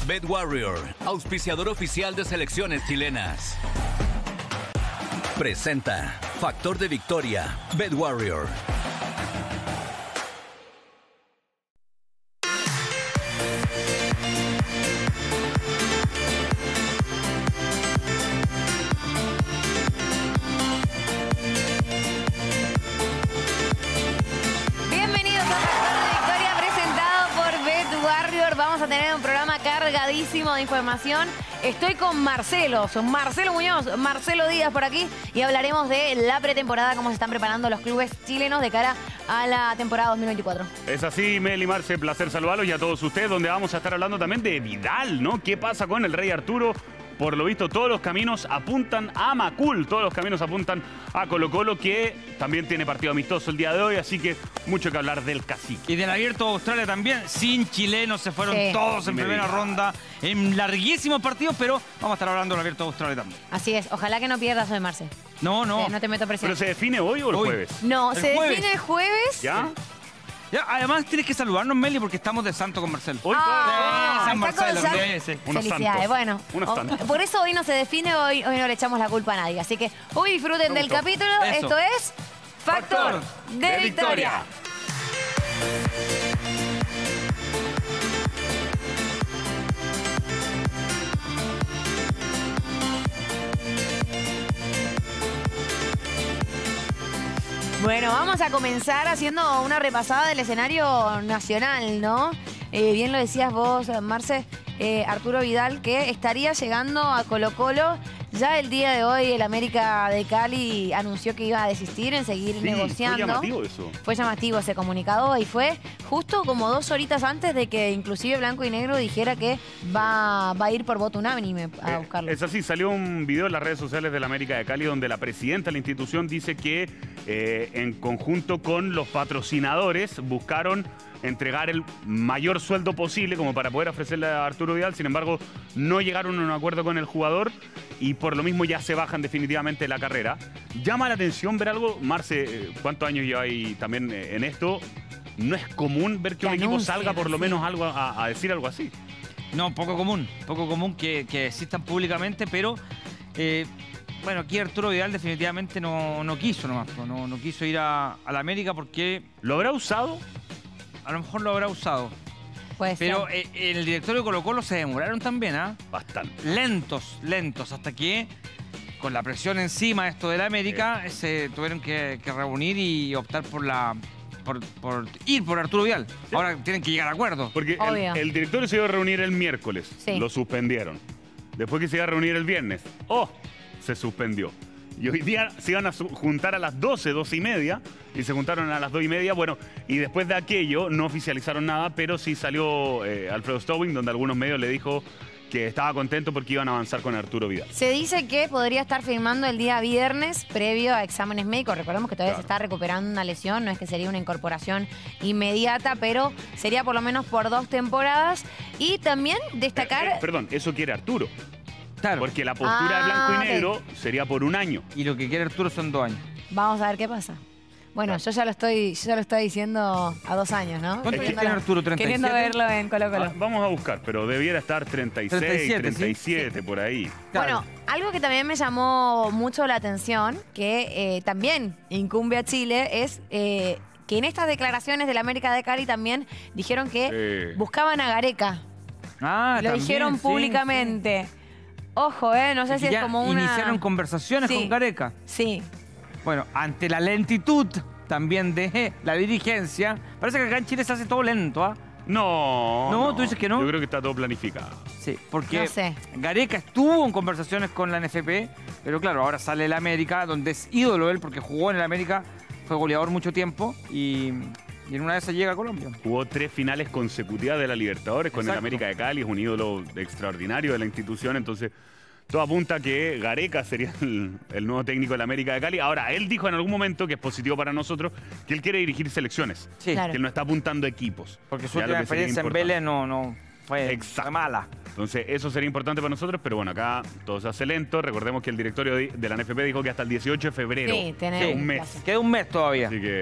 BetWarrior, auspiciador oficial de selecciones chilenas. Presenta Factor de Victoria, BetWarrior. Vamos a tener un programa cargadísimo de información. Estoy con Marcelo Muñoz, Marcelo Díaz por aquí y hablaremos de la pretemporada, cómo se están preparando los clubes chilenos de cara a la temporada 2024. Es así, Meli, Marce, placer saludarlos y a todos ustedes, donde vamos a estar hablando también de Vidal, ¿no? ¿Qué pasa con el Rey Arturo? Por lo visto, todos los caminos apuntan a Macul, todos los caminos apuntan a Colo-Colo, que también tiene partido amistoso el día de hoy, así que mucho que hablar del cacique. Y del Abierto de Australia también, sin chilenos, se fueron todos en primera ronda, en larguísimos partidos, pero vamos a estar hablando del Abierto de Australia también. Así es, ojalá que no pierdas hoy, Marce. No. No te meto presión. ¿Pero se define hoy o el jueves? No, se define el jueves. ¿Ya? Ya, además tienes que saludarnos, Meli, porque estamos de santo con Marcelo. Hoy San Marcelo. Unos Felicidades, santos. bueno. Unos santos. Por eso hoy no se define, hoy no le echamos la culpa a nadie. Así que hoy disfruten del capítulo. Eso. Esto es Factor de Victoria. Bueno, vamos a comenzar haciendo una repasada del escenario nacional, ¿no? Bien lo decías vos, Marce, Arturo Vidal, que estaría llegando a Colo-Colo. Ya el día de hoy el América de Cali anunció que iba a desistir en seguir negociando. Fue llamativo eso. Fue llamativo ese comunicado y fue justo como 2 horitas antes de que inclusive Blanco y Negro dijera que va a ir por voto unánime a buscarlo. Es así, salió un video en las redes sociales del América de Cali donde la presidenta de la institución dice que en conjunto con los patrocinadores buscaron entregar el mayor sueldo posible como para poder ofrecerle a Arturo Vidal. Sin embargo, no llegaron a un acuerdo con el jugador y por lo mismo ya se bajan definitivamente de la carrera. Llama la atención ver algo. Marce, ¿cuántos años lleva ahí también en esto? No es común ver que un equipo salga por lo menos algo a decir algo así. No, poco común que existan públicamente, pero bueno, aquí Arturo Vidal definitivamente no quiso nomás, no quiso ir a la América porque... ¿Lo habrá usado? A lo mejor lo habrá usado. Puede Pero ser. el directorio de Colo-Colo se demoraron también, ¿ah? Bastante. Lentos, hasta que con la presión encima esto de la América se tuvieron que reunir y optar por ir por Arturo Vidal. Sí. Ahora tienen que llegar a acuerdos. Porque el directorio se iba a reunir el miércoles, lo suspendieron. Después que se iba a reunir el viernes, se suspendió. Y hoy día se iban a juntar a las 12:30, y se juntaron a las 2:30. Bueno, y después de aquello no oficializaron nada, pero sí salió Alfredo Stowing, donde algunos medios le dijo que estaba contento porque iban a avanzar con Arturo Vidal. Se dice que podría estar firmando el día viernes previo a exámenes médicos. Recordemos que todavía se está recuperando una lesión, no es que sería una incorporación inmediata, pero sería por lo menos por 2 temporadas. Y también destacar... Perdón, eso quiere Arturo. Claro. Porque la postura de blanco y negro sería por 1 año. Y lo que quiere Arturo son 2 años. Vamos a ver qué pasa. Bueno, yo ya lo estoy diciendo a 2 años, ¿no? ¿Cuánto tiene Arturo? ¿37? Queriendo verlo en Colo-Colo. Vamos a buscar, pero debiera estar 36, 37, por ahí. Claro. Bueno, algo que también me llamó mucho la atención, que también incumbe a Chile, es que en estas declaraciones del América de Cali también dijeron que buscaban a Gareca. Ah, Lo también, dijeron públicamente. Sí. Ojo, no sé si es como una... Iniciaron conversaciones con Gareca. Sí. Bueno, ante la lentitud también de la dirigencia, parece que acá en Chile se hace todo lento, ¿ah? No, ¿tú dices que no? Yo creo que está todo planificado. Sí, porque no sé. Gareca estuvo en conversaciones con la NFP, pero claro, ahora sale el América, donde es ídolo él, porque jugó en el América, fue goleador mucho tiempo y en una de esas llega a Colombia. Jugó 3 finales consecutivas de la Libertadores con el América de Cali, es un ídolo extraordinario de la institución, entonces todo apunta a que Gareca sería el nuevo técnico de la América de Cali. Ahora, él dijo en algún momento, que es positivo para nosotros, que él quiere dirigir selecciones, sí, claro, que él no está apuntando a equipos. Porque su última experiencia en Vélez no fue mala. Entonces, eso sería importante para nosotros, pero bueno, acá todo se hace lento. Recordemos que el directorio de la NFP dijo que hasta el 18 de febrero. Sí, tenemos un mes. Queda un mes todavía. Así que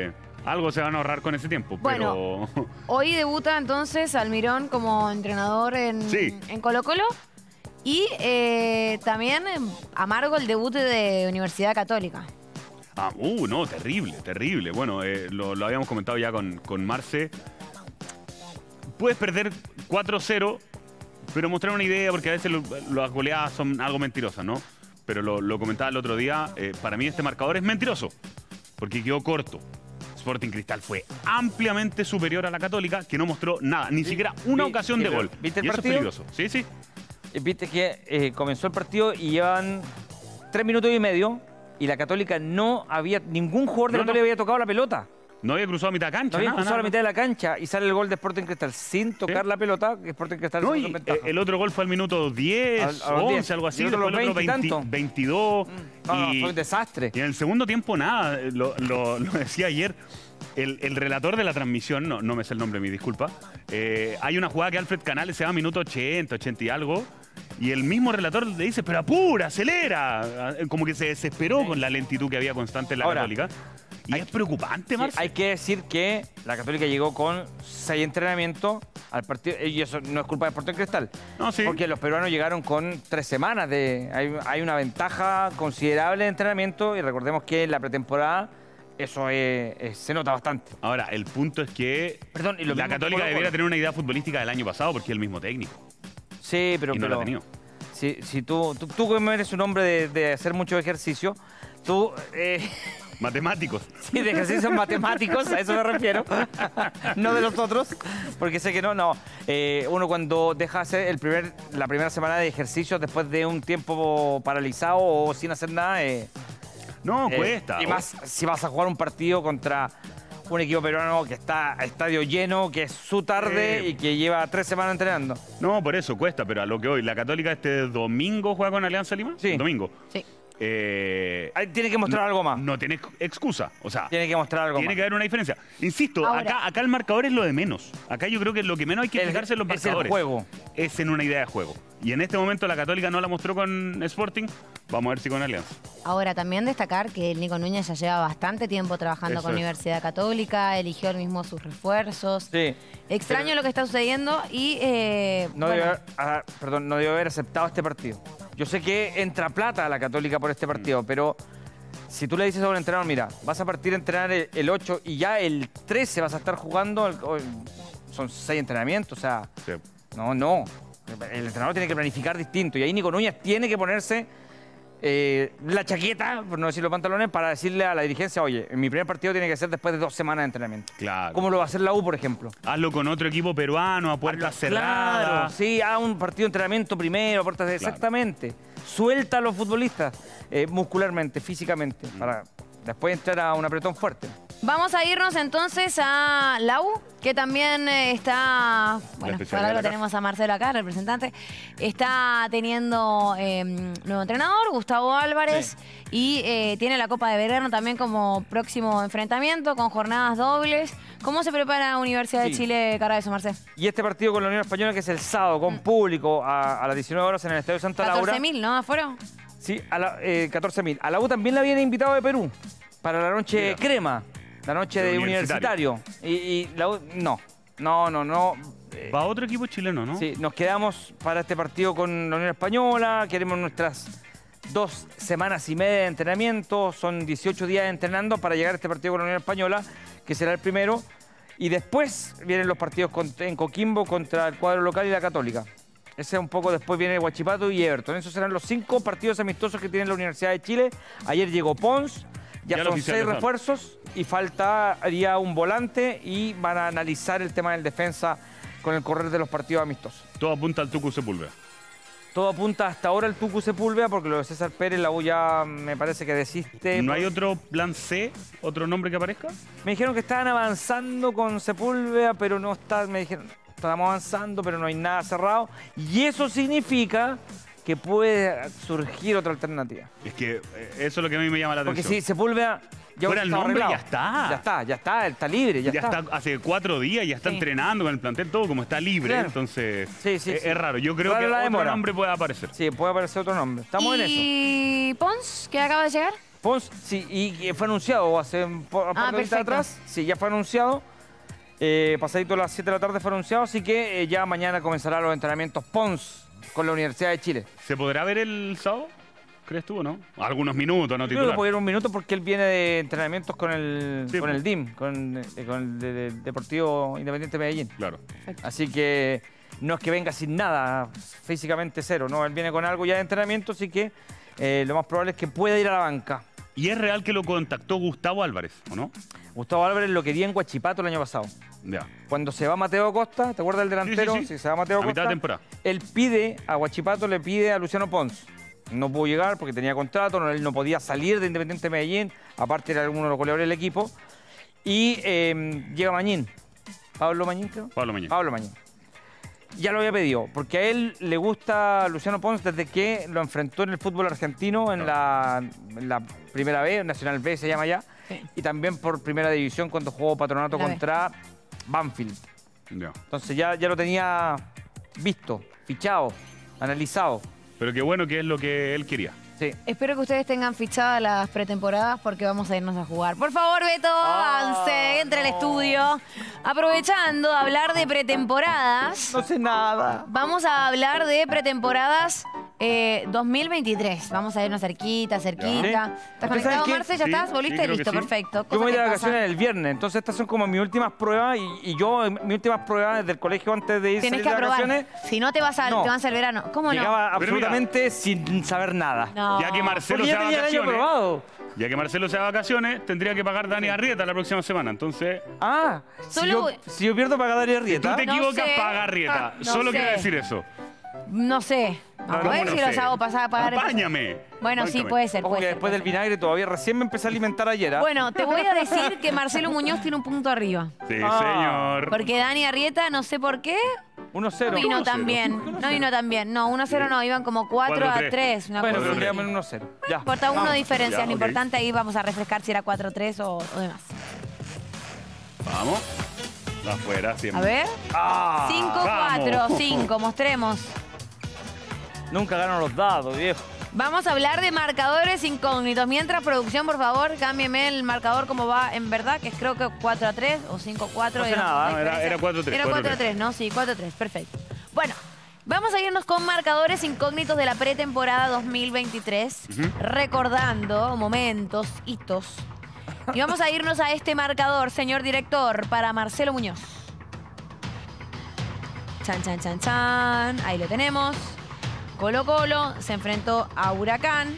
Algo se van a ahorrar con ese tiempo, Bueno, pero... hoy debuta entonces Almirón como entrenador Sí. en Colo-Colo. Y también amargo el debut de Universidad Católica. No, terrible, terrible. Bueno, lo habíamos comentado ya con Marce. Puedes perder 4-0, pero mostrar una idea, porque a veces las goleadas son algo mentirosas, ¿no? Pero lo comentaba el otro día, para mí este marcador es mentiroso, porque quedó corto. Sporting Cristal fue ampliamente superior a la Católica, que no mostró nada, ni siquiera una ocasión de gol. ¿Viste el y eso partido? es peligroso. Sí, sí. Viste que comenzó el partido y llevan 3 minutos y medio y la Católica no había, ningún jugador de la Católica había tocado la pelota. No había cruzado a mitad de cancha. No había nada, cruzado nada. la mitad de la cancha y sale el gol de Sporting Cristal sin tocar ¿Sí? la pelota, que Sporting Cristal No, se puso y en ventaja. el otro gol fue al minuto 10, A los 11, 10. algo así. Y el otro Después el otro 20 y tanto. 22. No, fue un desastre. Y en el segundo tiempo nada, lo decía ayer. El relator de la transmisión, no me sé el nombre, mi disculpa. Hay una jugada que Alfred Canales se va a minuto 80, 80 y algo. Y el mismo relator le dice, pero apura, acelera. Como que se desesperó con la lentitud que había constante en la Ahora, Católica. Y es preocupante, Sí, Marce. hay que decir que la Católica llegó con 6 entrenamientos al partido, y eso no es culpa de Sporting Cristal. No, sí. Porque los peruanos llegaron con 3 semanas hay una ventaja considerable de entrenamiento y recordemos que en la pretemporada eso se nota bastante. Ahora, el punto es que Perdón, y lo la mismo Católica Colo-Colo. debiera tener una idea futbolística del año pasado porque es el mismo técnico. Sí, pero... Y no la ha tenido. Si tú que eres un hombre de hacer mucho ejercicio, tú... Matemáticos. Sí, de ejercicios matemáticos, a eso me refiero. No de los otros, porque sé que no. Uno cuando deja hacer la primera semana de ejercicios después de un tiempo paralizado o sin hacer nada... No, cuesta. Y más si vas a jugar un partido contra un equipo peruano que está a estadio lleno, que es su tarde y que lleva 3 semanas entrenando. No, por eso cuesta, pero a lo que hoy, ¿la Católica este domingo juega con Alianza Lima? Sí. Domingo. Sí. Ahí tiene que mostrar algo más. No tiene excusa. O sea, Tiene que mostrar algo tiene más. que haber una diferencia. Insisto, Ahora- acá el marcador es lo de menos. Acá yo creo que lo que menos hay que fijarse en los es el marcadores. juego. Es en una idea de juego. Y en este momento la Católica no la mostró con Sporting. Vamos a ver si con Alianza. Ahora, también destacar que el Nico Núñez ya lleva bastante tiempo trabajando Eso con es. Universidad Católica, eligió él mismo sus refuerzos. Sí. Extraño Pero- lo que está sucediendo y... No bueno, debió haber aceptado este partido. Yo sé que entra plata a la Católica por este partido, pero si tú le dices a un entrenador, mira, vas a partir a entrenar el 8 y ya el 13 vas a estar jugando, son 6 entrenamientos, o sea, Sí. no. El entrenador tiene que planificar distinto y ahí Nico Núñez tiene que ponerse la chaqueta, por no decir los pantalones, para decirle a la dirigencia, oye, mi primer partido tiene que ser después de 2 semanas de entrenamiento. Claro. ¿Cómo lo va a hacer la U, por ejemplo? Hazlo con otro equipo peruano a puertas Claro, cerradas. sí, haga un partido de entrenamiento primero, puertas exactamente. Suelta a los futbolistas muscularmente, físicamente, para después entrar a un apretón fuerte. vamos a irnos entonces a la U, que también está... Bueno, especialidad por de algo la tenemos a Marcelo acá, representante. Está teniendo nuevo entrenador, Gustavo Álvarez, y tiene la Copa de Verano también como próximo enfrentamiento, con jornadas dobles. ¿Cómo se prepara Universidad de Sí. Chile cara a eso, Marcelo? Y este partido con la Unión Española, que es el sábado, con público, a las 19 horas en el Estadio Santa Laura. 14.000, ¿no? ¿Afuera? Sí, 14.000. A la U también la habían invitado de Perú, para la noche Mira. crema, la noche De de universitario. universitario. Y la U, no. Va a otro equipo chileno, ¿no? Sí, nos quedamos para este partido con la Unión Española, queremos nuestras 2 semanas y media de entrenamiento, son 18 días entrenando para llegar a este partido con la Unión Española, que será el primero, y después vienen los partidos en Coquimbo contra el cuadro local y la Católica. Ese un poco después viene Huachipato y Everton. Esos serán los 5 partidos amistosos que tiene la Universidad de Chile. Ayer llegó Pons, ya Ya lo son oficial 6 de refuerzos y faltaría un volante y van a analizar el tema del defensa con el correr de los partidos amistosos. Todo apunta al Tucu Sepúlveda. Todo apunta hasta ahora al Tucu Sepúlveda, porque lo de César Pérez, la U ya me parece que desiste. ¿No hay otro plan C, otro nombre que aparezca? Me dijeron que estaban avanzando con Sepúlveda, pero no está, me dijeron, estamos avanzando, pero no hay nada cerrado. Y eso significa que puede surgir otra alternativa. Es que eso es lo que a mí me llama la Porque atención. si Sepúlveda ya Fuera el está nombre, arreglado. Ya está libre, ya está. hace 4 días, ya está Sí. entrenando con el plantel, todo como está libre. Claro. Entonces, Sí, es raro. Yo creo Raro que la otro demora. nombre puede aparecer. Sí, puede aparecer otro nombre. Estamos en eso. ¿Y Pons, que acaba de llegar? Pons, sí, y fue anunciado hace un par de horitas perfecto. atrás. Sí, ya fue anunciado. Pasadito a las 7 de la tarde fue anunciado, así que ya mañana comenzarán los entrenamientos Pons con la Universidad de Chile. ¿Se podrá ver el sábado? ¿Crees tú o no? Algunos minutos, no Creo que titular. puede ir un minuto porque él viene de entrenamientos con el, Sí, con pues. el DIM, con el Deportivo Independiente de Medellín. Claro. Así que no es que venga sin nada, físicamente cero, ¿no? Él viene con algo ya de entrenamiento, así que lo más probable es que pueda ir a la banca. ¿Y es real que lo contactó Gustavo Álvarez, o no? Gustavo Álvarez lo quería en Huachipato el año pasado. Ya. Cuando se va Mateo Acosta, ¿te acuerdas del delantero? Sí, sí, sí. Si se va Mateo A Acosta, mitad de temporada. él pide a Huachipato, le pide a Luciano Pons. No pudo llegar porque tenía contrato, él no podía salir de Independiente Medellín, aparte era uno de los goleadores del equipo. Y llega Mañín, Pablo Mañín creo. Pablo Mañín. Pablo Mañín. Ya lo había pedido, porque a él le gusta Luciano Pons desde que lo enfrentó en el fútbol argentino en la primera B, Nacional B se llama ya, Sí. y también por primera división cuando jugó Patronato La B. contra Banfield. Ya. Entonces ya lo tenía visto, fichado, analizado. Pero qué bueno que es lo que él quería. Sí. Espero que ustedes tengan fichadas las pretemporadas porque vamos a irnos a jugar. Por favor, Beto, avance, entre al estudio. Aprovechando de hablar de pretemporadas, No sé nada. vamos a hablar de pretemporadas 2023. Vamos a irnos cerquita. ¿Sí? ¿Estás ¿Ustedes conectado, saben qué? Marce? ¿Ya Sí, estás? sí, ¿Volviste? creo que Listo, sí. perfecto. Yo Cosas me voy de que vacaciones pasan. el viernes, entonces estas son como mis últimas pruebas y yo mis últimas pruebas desde el colegio antes de ir Tienes salir que de aprobar. vacaciones. Si no, te vas No. al verano. ¿Cómo no? Llegaba Pero mira. absolutamente sin saber nada. No. Ya que Marcelo Porque se ya va a tenía el año vacaciones. aprobado. Ya que Marcelo se va a vacaciones, tendría que pagar Dani Arrieta la próxima semana. Entonces, Ah, Solo- si yo pierdo para Darío tú Arrieta. te No equivocas, sé. paga Arrieta. No Solo sé. quiero decir eso. No sé. Vamos a ver ¿Cómo si no los sé? hago pasar a pagar. Apáñame. Bueno, sí, Báncame. puede ser. Ojo puede que ser, después puede del ser. vinagre todavía recién me empecé a alimentar ayer. ¿ah? Bueno, te voy a decir que Marcelo Muñoz tiene un punto arriba. Sí, Ah. señor. Porque Dani Arrieta, no sé por qué, 1-0. no vino 1-0. tan bien. No vino tan bien. No, 1-0 no, iban como 4-3. Una Bueno, cosa así. pondríamos en 1-0. Ya. No importa, uno de diferencia. Ya, Lo ok. importante ahí vamos a refrescar si era 4-3 o demás. Vamos. Afuera, A siempre. ver. Ah, 5-4, vamos. 5, mostremos. nunca ganan los dados, viejo. Vamos a hablar de marcadores incógnitos. Mientras, producción, por favor, cámbieme el marcador como va en verdad, que es creo que 4-3 o 5-4. No sé era nada, una era diferencia. 4-3, Era 4-3, ¿no? Sí, 4-3, perfecto. Bueno, vamos a irnos con marcadores incógnitos de la pretemporada 2023, recordando momentos, hitos. Y vamos a irnos a este marcador, señor director, para Marcelo Muñoz. Chan, chan, chan, chan. Ahí lo tenemos. Colo Colo se enfrentó a Huracán.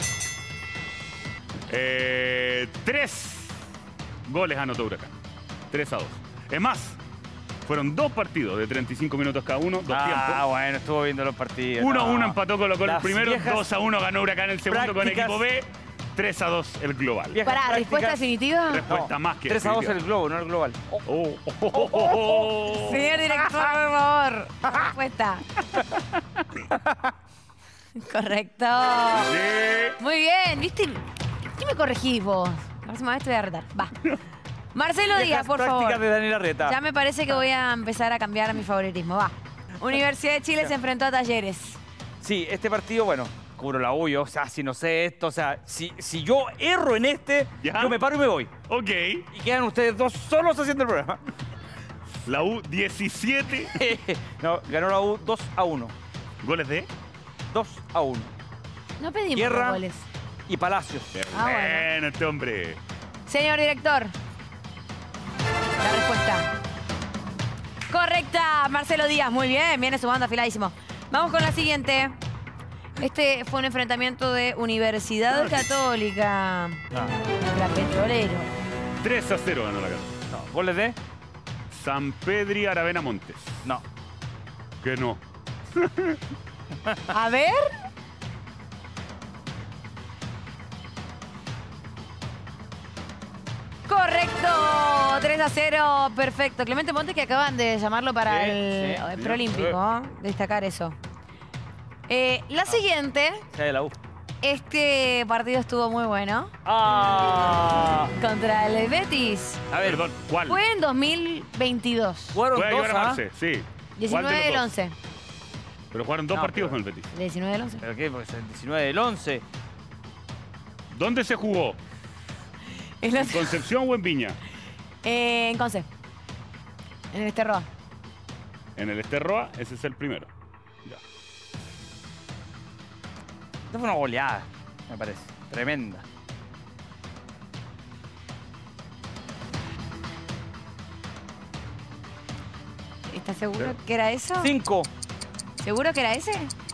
3 goles anotó Huracán. 3-2. Es más, fueron 2 partidos de 35 minutos cada uno, 2 tiempos. Bueno, estuvo viendo los partidos. 1-1 No. empató Colo Colo el Las primero, viejas 2-1 ganó Huracán el segundo con prácticas. equipo B, 3-2 el global. Viejas Para, prácticas. respuesta definitiva. Respuesta más que 3-2 definitiva. el globo, no el global. Oh, oh, oh, oh, oh. Señor director, por favor. Respuesta. Correcto. Sí. Muy bien, ¿viste? ¿Qué me corregís vos? La próxima vez te voy a retar. Va. Marcelo Díaz, Viejas por prácticas favor. de Daniel Arrieta. Ya me parece que voy a empezar a cambiar a mi favoritismo. Va. Universidad de Chile se enfrentó a Talleres. Sí, este partido, bueno, cubro la U, yo, o sea, si no sé esto, o sea, si yo erro en este, ¿Ya? yo me paro y me voy. Ok. Y quedan ustedes dos solos haciendo el programa. La U 17 No, ganó la U 2-1. goles de 2-1. No pedimos Guerra. los goles. Y Palacios. Ah, bueno. bueno, este hombre. Señor director. La respuesta. Correcta, Marcelo Díaz. Muy bien, viene sumando afiladísimo. Vamos con la siguiente. Este fue un enfrentamiento de Universidad Católica. La Petrolero. 3-0 ganó la casa. No, goles de. San Pedri Aravena Montes. No. Que no. A ver. Correcto, 3-0, perfecto. Clemente Montes que acaban de llamarlo para Sí, el sí. Proolímpico, ¿no? Destacar eso. La siguiente, Sea de la U. este partido estuvo muy bueno. Ah. Contra el Betis. A ver, Perdón, ¿cuál? Fue en 2022. jugaron Puede dos, ayudar a ¿ah? Marce, sí. ¿Cuál 19 de los del dos? 11. Pero jugaron 2 No, partidos pero- con el Betis. 19 del 11. ¿Pero qué? Porque es el 19 del 11. ¿Dónde se jugó? El ¿En otro- Concepción o en Viña? en Conce. En el Esterroa. En el Esterroa, ese es el primero. Ya. Esto fue una goleada, me parece. Tremenda. ¿Estás seguro Pero- que era eso? 5. ¿Seguro que era ese?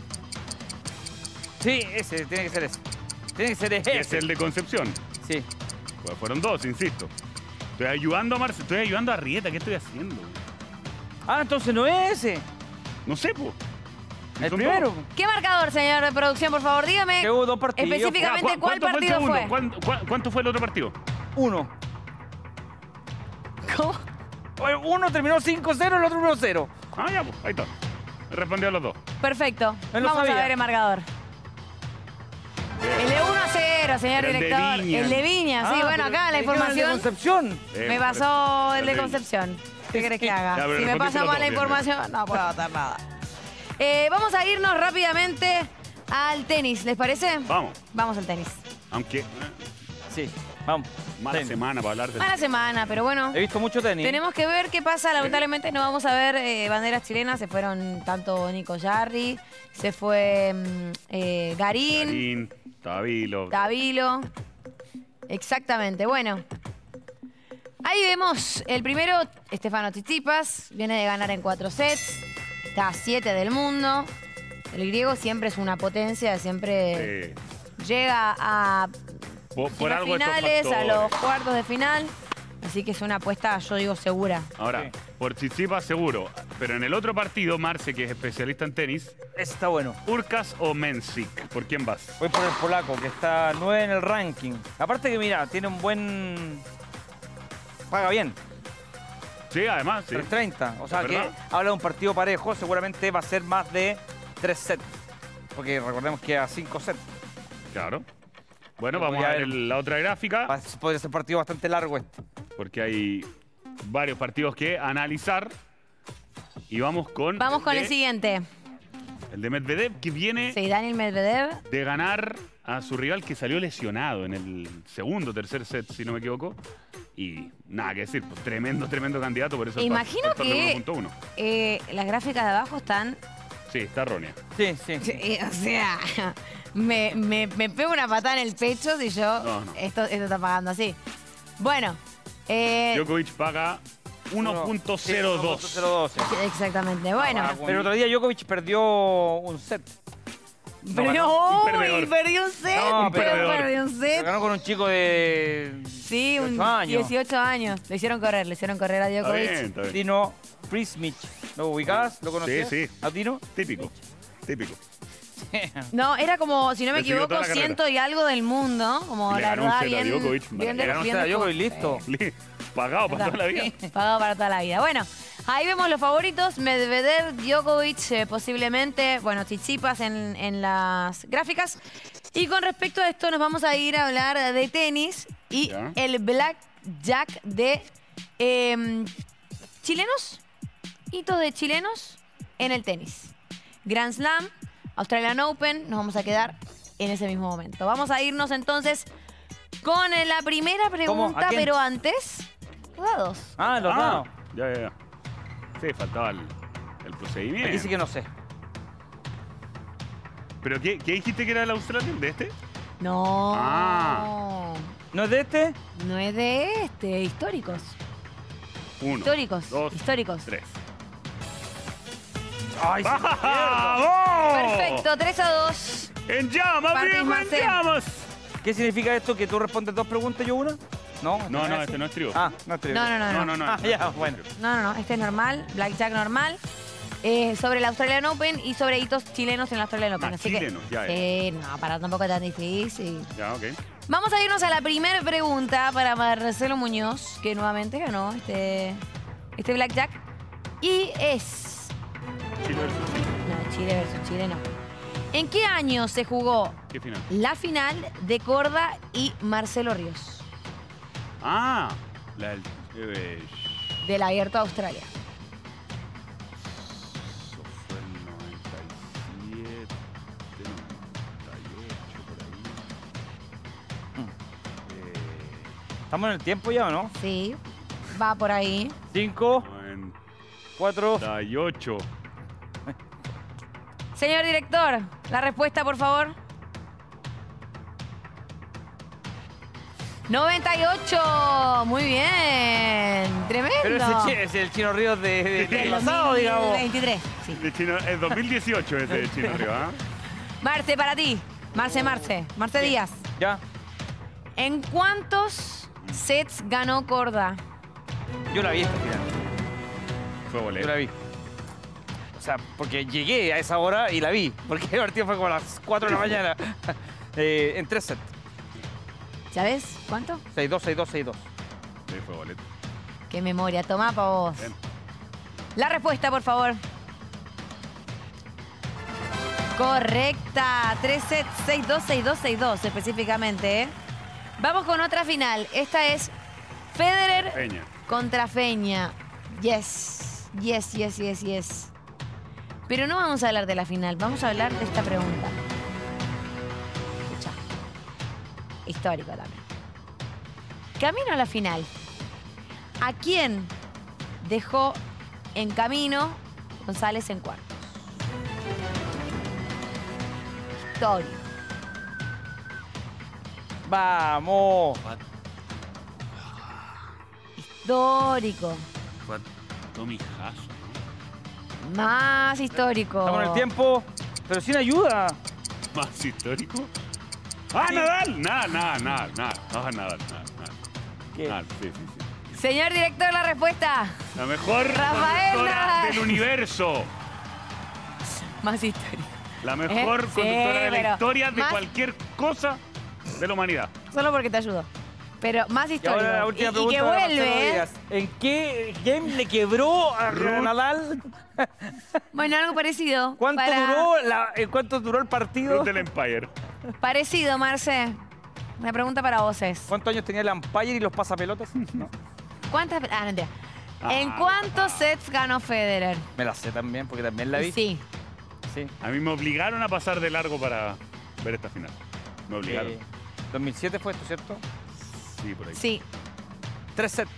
Sí, ese, tiene que ser ese. Tiene que ser ese. Es el de Concepción. Sí. Pues fueron dos, insisto. Estoy ayudando a Marce, estoy ayudando a Rieta. ¿Qué estoy haciendo? Ah, entonces no es ese. No sé, pues. El primero. ¿Qué marcador, señor de producción? Por favor, dígame Que hubo 2 partidos. específicamente cuál partido fue. ¿Cuánto fue el otro partido? 1. ¿Cómo? Uno terminó 5-0, el otro 1-0. Ah, ya, pues, ahí está. Respondió a los dos. Perfecto. No lo Vamos a sabía. ver el marcador. El de 1-0, señor El de director. Viña. El de Viña, sí. Ah, bueno, pero acá la ¿de qué era el de información Concepción. me pasó el de Viña. Concepción. ¿Qué querés que haga? Ya, pero Si me respondiste pasa los mal la dos, bien, información, no puedo votar nada. Vamos a irnos rápidamente al tenis, ¿les parece? Vamos. Vamos al tenis. Aunque Sí, vamos. mala Tenis. semana para hablar de... Mala semana, pero bueno. He visto mucho tenis. Tenemos que ver qué pasa. Lamentablemente no vamos a ver banderas chilenas. Se fueron tanto Nico Yarri, se fue Garín, Garín, Tabilo. Davilo. Exactamente. Bueno. Ahí vemos el primero, Stefano Tsitsipas. Viene de ganar en 4 sets. Está a 7 del mundo. El griego siempre es una potencia, siempre llega a Por algo estos finales, a los factores. cuartos de final. Así que es una apuesta, yo digo, segura. Ahora, Sí. por Tsitsipas seguro. Pero en el otro partido, Marce, que es especialista en tenis, Ese está bueno. Urcas o Mensik. ¿Por quién vas? Voy por el polaco, que está 9 en el ranking. Aparte que, mira, tiene un buen... Paga bien, Sí, además, sí. 3.30. O sea ¿Es que verdad? habla de un partido parejo, seguramente va a ser más de 3 sets. Porque recordemos que a 5 sets. Claro. Bueno, Yo vamos voy a a ver ver. la otra gráfica, Podría ser un partido bastante largo este. porque hay varios partidos que analizar. Y vamos con... Vamos con de- el siguiente. El de Medvedev, que viene Sí, Daniel Medvedev. de ganar a su rival que salió lesionado en el segundo o tercer set, si no me equivoco. Y nada que decir, pues tremendo candidato, por eso el Imagino factor de que 1.1. las gráficas de abajo están... Sí, está errónea. Sí, sí. O sea, me pego una patada en el pecho si yo... No, no. Esto está pagando así. Bueno, Djokovic paga 1.02. 1.02. exactamente. Bueno, Pero el otro día Djokovic perdió un set. perdió, un uy, perdedor. perdió un set. No, pero perdedor. perdió un set. Ganó con un chico de Sí, un 18 años. 18 años. Le hicieron correr a Está Djokovic. bien, está bien. Dino Prismic. ¿Lo ubicás? ¿Lo conocías? Sí, sí. ¿A Dino? Típico. No, era como, si no me Le siguió equivoco, toda la carrera. 100 y algo del mundo. Como Le la ganó un verdad, set a bien, Djokovic, bien, Le ganó un set a Djokovic, listo. Pagado para toda la vida. Pagado para toda la vida. Bueno, ahí vemos los favoritos. Medvedev, Djokovic, posiblemente, bueno, Tsitsipas en las gráficas. Y con respecto a esto nos vamos a ir a hablar de tenis y Ya. el blackjack de chilenos, hitos de chilenos en el tenis. Grand Slam, Australian Open, nos vamos a quedar en ese mismo momento. Vamos a irnos entonces con la primera ¿A pregunta, quién? pero antes, dados. Ah, los dados. Ya. Sí, faltaba el procedimiento. Aquí sí que no sé. ¿Pero qué dijiste que era el Australian de este? No. Ah. ¿No es de este? No es de históricos. 1, Históricos, 2, históricos. 3. ¡Ay, sí! ¡Vamos! Perfecto, 3-2. ¡En llamas, Partís, Diego, en Marcel. llamas! ¿Qué significa esto? ¿Que tú respondes 2 preguntas y yo una? No, No, es este no es trío. Ah, no es trío. No. Ah, ya, bueno. No, este es normal, blackjack normal. Sobre el Australian Open y sobre hitos chilenos en el Australian Open. Ah, Así chilenos, que, ya, sí, no, para tampoco tan difícil. Ya, ok. Vamos a irnos a la primera pregunta para Marcelo Muñoz, que nuevamente ganó este blackjack. Y es... Chile versus Chile. No, Chile versus Chile no. ¿En qué año se jugó ¿Qué final? la final de Korda y Marcelo Ríos Ah, la del... del Abierto de Australia? Eso fue el 97, 98, por ahí. ¿Estamos en el tiempo ya o no? Sí, va por ahí. 5, 4. 98. Señor director, la respuesta, por favor. 98. Muy bien. Tremendo. Pero es el Chino Ríos del Del pasado, digamos. 2023, sí. Es 2018 ese de Chino Río, ¿ah? Marce, para ti. Marce Díaz. Ya. ¿En cuántos sets ganó Korda? Yo la vi esta final. Fue Yo bolero. la vi. O sea, porque llegué a esa hora y la vi. Porque el partido fue como a las 4 de la mañana. En 3 sets. ¿Sabes cuánto? 6-2, 6-2, 6-2. Sí, fue boleto. Qué memoria. Tomá para vos. Bien. La respuesta, por favor. Correcta. 3 sets, 6-2, 6-2, 6-2 específicamente, ¿eh? Vamos con otra final. Esta es Federer Peña. contra Feña. Yes. Yes, yes, yes, yes. Pero no vamos a hablar de la final. Vamos a hablar de esta pregunta. Escucha. Histórico también. Camino a la final. ¿A quién dejó en camino González en cuartos? Histórico. ¡Vamos! Histórico. Fue Tommy Haas, ¿no? Más histórico. Estamos en el tiempo, pero sin ayuda. Más histórico. ¡Ah, Nadal! Nada. Ah, Nadal. ¿Qué? Nadal, sí. Señor director, la respuesta. La mejor Rafael conductora Nadal. del universo. Más histórico. La mejor Sí, conductora de la pero historia de más- cualquier cosa de la humanidad. Solo porque te ayudo. Pero más Y histórico. ahora la última y pregunta que de Marcelo vuelve, ¿eh? Díaz. ¿En qué game le quebró a Ruth. Nadal? Bueno, algo parecido. ¿Cuánto duró el partido? Cruz del Empire. Parecido, Marce. Una pregunta para vos es. ¿Cuántos años tenía el umpire y los pasapelotas? No. ¿Cuántas? Ah, no entiendo. Ah, ¿En cuántos sets ganó Federer? Me la sé también, porque también la vi. Sí. Sí. A mí me obligaron a pasar de largo para ver esta final. Me obligaron. 2007 fue esto, ¿cierto? Sí, por ahí. Sí. 3 sets.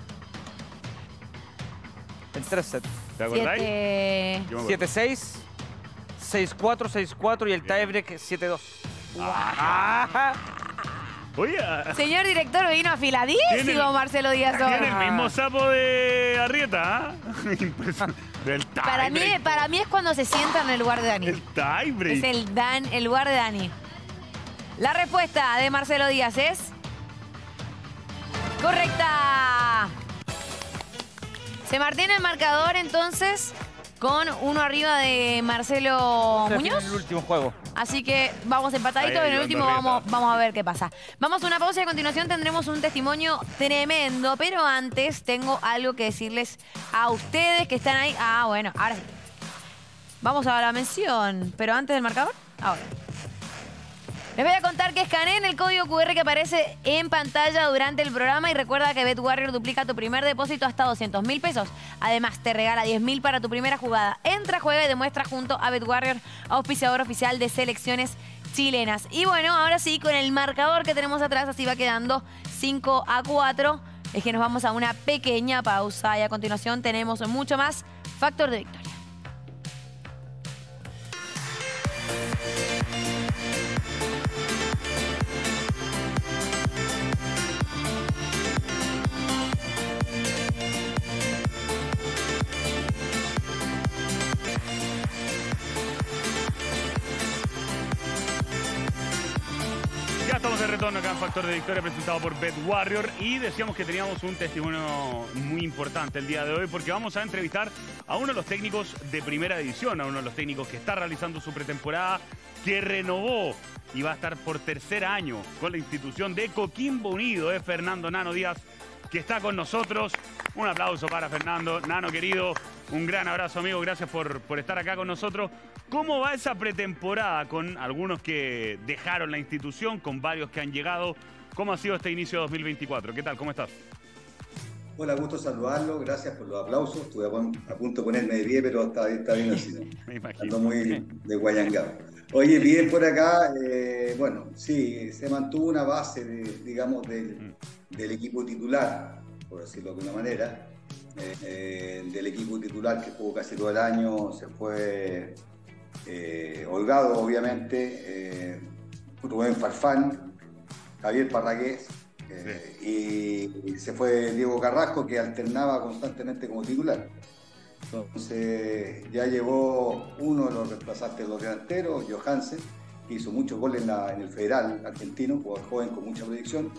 En 3 sets. ¿Te acordáis? Yo me acuerdo. 7-6, 6-4, 6-4 y el tiebreak 7-2. Ah. Oye, Señor director, vino afiladísimo, Tiene- Marcelo Díaz. tiene el hoy. mismo sapo de Arrieta, ¿ah? Impresionante. Del tiebreak. Para mí es cuando se sientan en el lugar de Dani. El tiebreak. Es el lugar de Dani. La respuesta de Marcelo Díaz es... ¡correcta! Se mantiene el marcador entonces con uno arriba de Marcelo Muñoz. El último juego. Así que vamos empataditos. Ahí En el ayudando último a Rieta. vamos a ver qué pasa. Vamos a una pausa y a continuación tendremos un testimonio tremendo. Pero antes tengo algo que decirles a ustedes que están ahí. Ah, bueno, ahora sí. Vamos a la mención. Pero antes del marcador, ahora. Les voy a contar que escaneen el código QR que aparece en pantalla durante el programa y recuerda que BetWarrior duplica tu primer depósito hasta 200.000 pesos. Además, te regala 10.000 para tu primera jugada. Entra, juega y demuestra junto a BetWarrior, auspiciador oficial de selecciones chilenas. Y bueno, ahora sí, con el marcador que tenemos atrás, así va quedando 5-4. Es que nos vamos a una pequeña pausa y a continuación tenemos mucho más Factor de Victoria. Ya estamos de retorno acá en Factor de Victoria presentado por BetWarrior y decíamos que teníamos un testimonio muy importante el día de hoy porque vamos a entrevistar a uno de los técnicos de primera división, a uno de los técnicos que está realizando su pretemporada, que renovó y va a estar por tercer año con la institución de Coquimbo Unido, es Fernando Nano Díaz, que está con nosotros. Un aplauso para Fernando. Nano, querido, un gran abrazo, amigo. Gracias por estar acá con nosotros. ¿Cómo va esa pretemporada con algunos que dejaron la institución, con varios que han llegado? ¿Cómo ha sido este inicio de 2024? ¿Qué tal? ¿Cómo estás? Hola, gusto saludarlo. Gracias por los aplausos. Estuve a punto de ponerme de pie, pero está bien así, ¿no? Me imagino. Ando muy de guayangado. Oye, bien por acá. Bueno, sí, se mantuvo una base, digamos, del equipo titular, por decirlo de alguna manera. Del equipo titular que jugó casi todo el año se fue Holgado, obviamente, Rubén Farfán, Javier Parragués, y se fue Diego Carrasco, que alternaba constantemente como titular. Entonces ya llegó uno de los reemplazantes de los delanteros, Johansen, que hizo muchos goles en el Federal argentino, jugador joven con mucha proyección.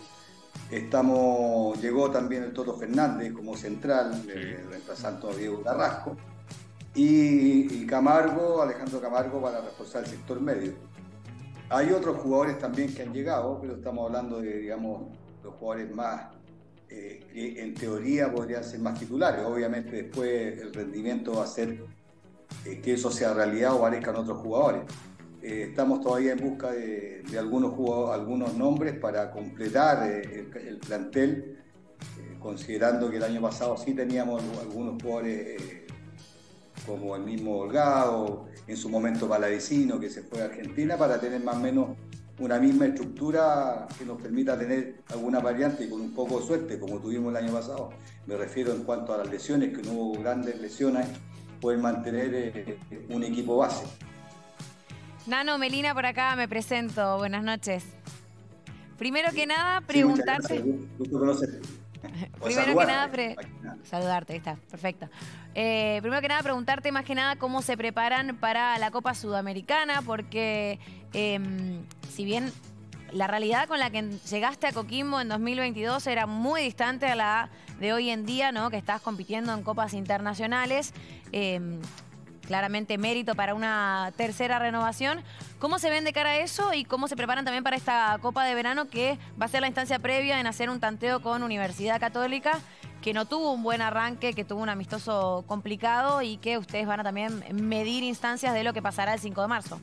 Llegó también el Toto Fernández como central, reemplazando a Diego Carrasco, y Alejandro Camargo, para reforzar el sector medio. Hay otros jugadores también que han llegado, pero estamos hablando de, digamos, los jugadores más que en teoría podrían ser más titulares. Obviamente después el rendimiento va a ser que eso sea realidad o aparezcan otros jugadores. Estamos todavía en busca de algunos nombres para completar el plantel, considerando que el año pasado sí teníamos algunos jugadores como el mismo Holgado, en su momento Palavecino, que se fue a Argentina, para tener más o menos una misma estructura que nos permita tener alguna variante y con un poco de suerte, como tuvimos el año pasado. Me refiero en cuanto a las lesiones, que no hubo grandes lesiones, poder mantener un equipo base. Nano Melina por acá, me presento. Buenas noches. Primero que nada, preguntarte... Gusto conocerte. Primero que nada, saludarte, ahí está, perfecto. Primero que nada, preguntarte más que nada cómo se preparan para la Copa Sudamericana, porque si bien la realidad con la que llegaste a Coquimbo en 2022 era muy distante a la de hoy en día, ¿no? Que estás compitiendo en copas internacionales, claramente mérito para una tercera renovación. ¿Cómo se ven de cara a eso y cómo se preparan también para esta Copa de Verano, que va a ser la instancia previa en hacer un tanteo con Universidad Católica, que no tuvo un buen arranque, que tuvo un amistoso complicado y que ustedes van a también medir instancias de lo que pasará el 5 de marzo?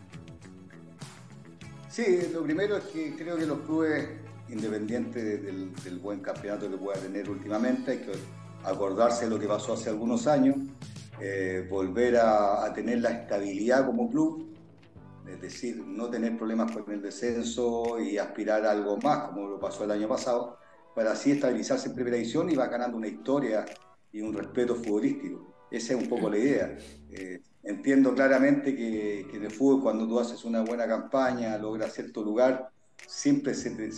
Sí, lo primero es que creo que los clubes, independientes del buen campeonato que pueda tener últimamente, hay que acordarse de lo que pasó hace algunos años, volver a tener la estabilidad como club, es decir, no tener problemas con el descenso y aspirar a algo más, como lo pasó el año pasado, para así estabilizarse en primera división y va ganando una historia y un respeto futbolístico. Esa es un poco la idea. Entiendo claramente que en el fútbol, cuando tú haces una buena campaña, logras cierto lugar, siempre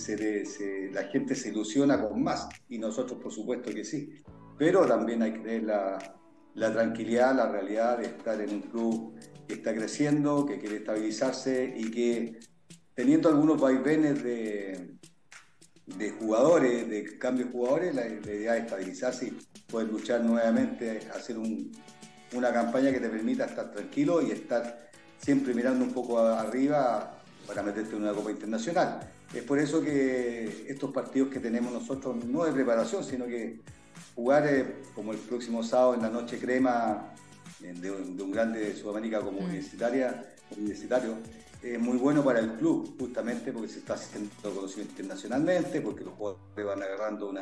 la gente se ilusiona con más, y nosotros por supuesto que sí, pero también hay que tener la tranquilidad, la realidad de estar en un club que está creciendo, que quiere estabilizarse y que, teniendo algunos vaivenes de jugadores, de cambio de jugadores, la idea es estabilizarse y poder luchar nuevamente, hacer una campaña que te permita estar tranquilo y estar siempre mirando un poco arriba para meterte en una Copa Internacional. Es por eso que estos partidos que tenemos nosotros, no de preparación, sino que jugar como el próximo sábado en la noche crema de un grande de Sudamérica como universitario, es muy bueno para el club, justamente porque se está haciendo conocido internacionalmente, porque los jugadores van agarrando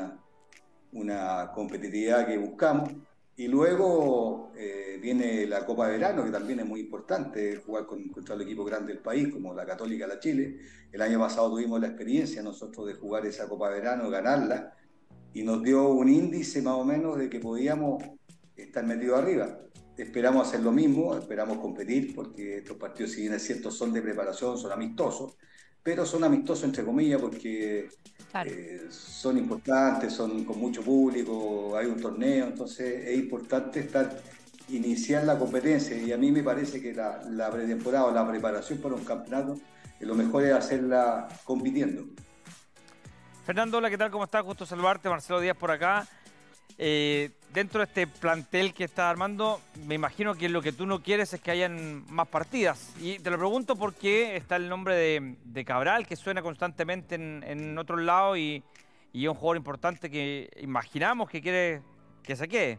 una competitividad que buscamos. Y luego viene la Copa de Verano, que también es muy importante, jugar contra el equipo grande del país, como la Católica, la Chile. El año pasado tuvimos la experiencia nosotros de jugar esa Copa de Verano, ganarla, y nos dio un índice más o menos de que podíamos estar metidos arriba. Esperamos hacer lo mismo, esperamos competir, porque estos partidos, si bien es cierto, son de preparación, son amistosos, pero son amistosos entre comillas porque claro, son importantes, son con mucho público, hay un torneo, entonces es importante iniciar la competencia, y a mí me parece que la pretemporada o la preparación para un campeonato, lo mejor es hacerla compitiendo. Fernando, hola, ¿qué tal? ¿Cómo estás? Gusto saludarte, Marcelo Díaz por acá. Dentro de este plantel que estás armando, me imagino que lo que tú no quieres es que hayan más partidas. Y te lo pregunto porque está el nombre de Cabral, que suena constantemente en otros lados y es un jugador importante que imaginamos que quiere que se quede.